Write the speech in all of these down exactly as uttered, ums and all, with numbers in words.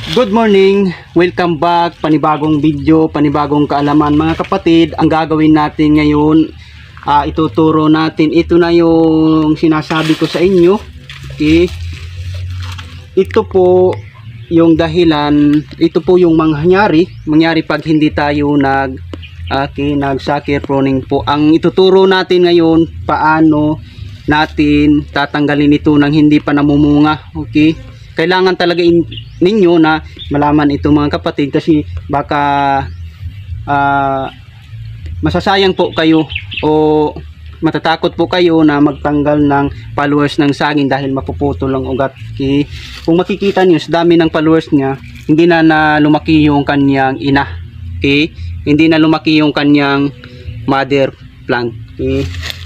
Good morning, welcome back, panibagong video, panibagong kaalaman mga kapatid. Ang gagawin natin ngayon, uh, ituturo natin, ito na yung sinasabi ko sa inyo. Okay. Ito po yung dahilan, ito po yung mangyari, mangyari pag hindi tayo nag, okay, nag-sucker pruning po. Ang ituturo natin ngayon, paano natin tatanggalin ito nang hindi pa namumunga. Okay. Kailangan talaga in, ninyo na malaman ito mga kapatid, kasi baka uh, masasayang po kayo o matatakot po kayo na magtanggal ng followers ng saging dahil mapuputol ang ugat. Okay? Kung makikita nyo sa dami ng followers niya, hindi na, na lumaki yung kanyang ina. Okay? Hindi na lumaki yung kanyang mother plant. Okay?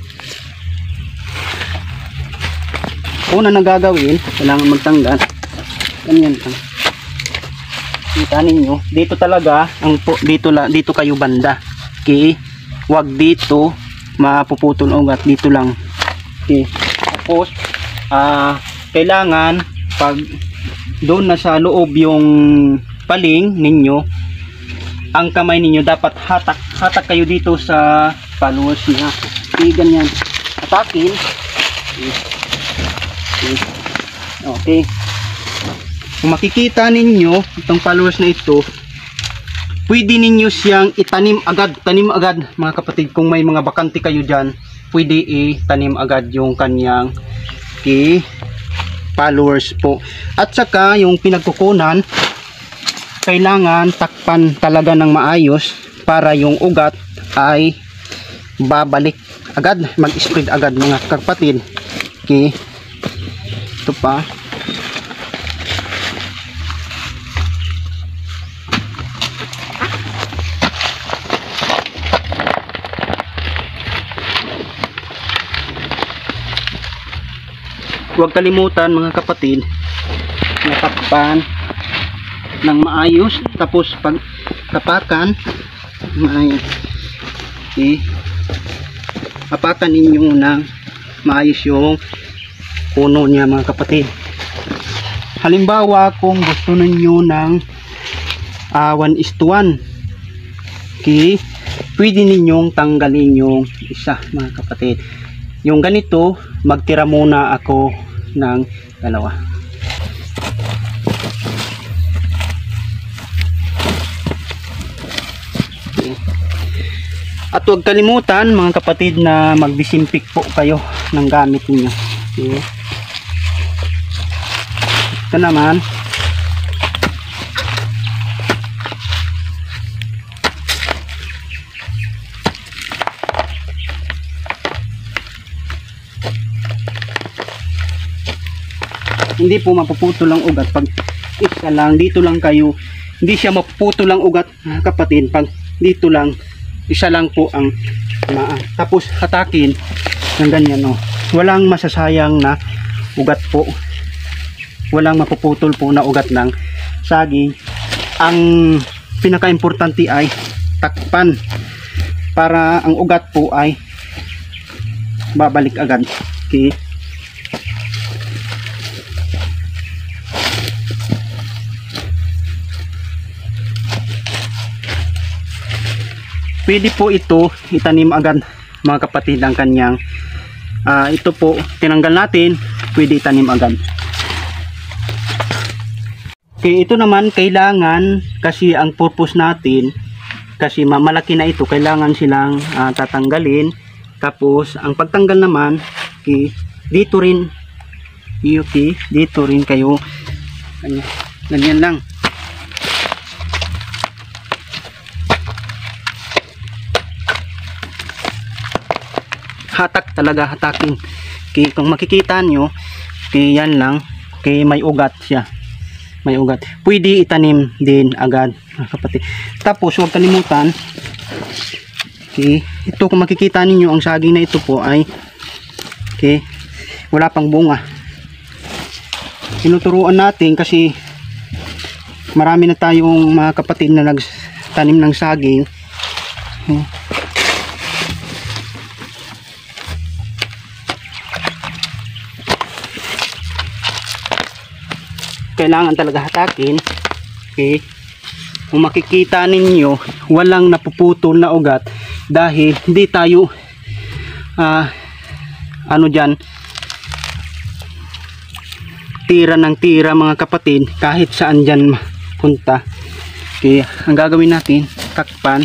Una na gagawin, kailangan magtanggal. Ganyan lang. Kita ninyo, dito talaga ang po, dito la, dito kayo banda. Okay? Wag dito mapuputol ang ugat, dito lang. Okay. Tapos ah uh, kailangan pag doon na sa loob yung paling ninyo, ang kamay ninyo dapat hatak hatak kayo dito sa followers niya. Okay, ganyan. Hatakin. Okay. Okay. Okay. Kung makikita ninyo itong followers na ito, pwede ninyo siyang itanim agad, tanim agad mga kapatid. Kung may mga bakante kayo dyan, pwede itanim agad yung kanyang okay, followers po. At saka yung pinagkukunan, kailangan takpan talaga ng maayos para yung ugat ay babalik agad, mag-spread agad mga kapatid. Okay. Ito pa. Huwag kalimutan mga kapatid, natakpan ng maayos, tapos pag tapakan may okay, tapakan ninyo ng maayos yung puno niya mga kapatid. Halimbawa kung gusto ninyo ng uh, one is to one, okay, pwede ninyong tanggalin yung isa mga kapatid. Yung ganito, magtira muna ako ng dalawa. Okay. At huwag kalimutan mga kapatid na magdisimpik po kayo ng gamit niyo. Okay. Ito naman, hindi po mapuputol ang ugat pag isa lang, dito lang kayo, hindi siya mapuputol ang ugat kapatid pag dito lang, isa lang po ang maa. Tapos hatakin ng ganyan, no? Walang masasayang na ugat po, walang mapuputol po na ugat ng saging. Ang pinaka-importante ay takpan para ang ugat po ay babalik agad. Okay. Pwede po ito itanim agad mga kapatid ang kanyang uh, ito po tinanggal natin, pwede itanim agad. Okay, ito naman kailangan, kasi ang purpose natin, kasi malaki na ito, kailangan silang uh, tatanggalin. Tapos ang pagtanggal naman, okay, dito rin, okay, dito rin kayo ganyan, ganyan lang. Hatak talaga, hatakin. Okay, kung makikita nyo, okay, yan lang. Okay, may ugat siya. May ugat. Pwede itanim din agad, kapatid. Tapos, huwag kalimutan. Okay, ito kung makikita ninyo, ang saging na ito po ay okay, wala pang bunga. Tinuturuan natin kasi marami na tayong mga kapatid na nagtanim ng saging. Okay. Kailangan talaga hatakin Okay. Kung makikita ninyo, walang napuputol na ugat dahil hindi tayo uh, ano dyan, tira ng tira mga kapatid, kahit saan dyan punta. Okay, ang gagawin natin, takpan.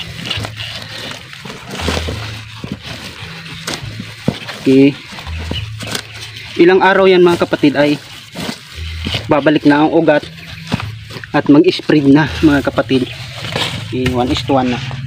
Okay, ilang araw yan mga kapatid ay babalik na ang ugat at mag-spread na mga kapatid. Okay, one is to one na.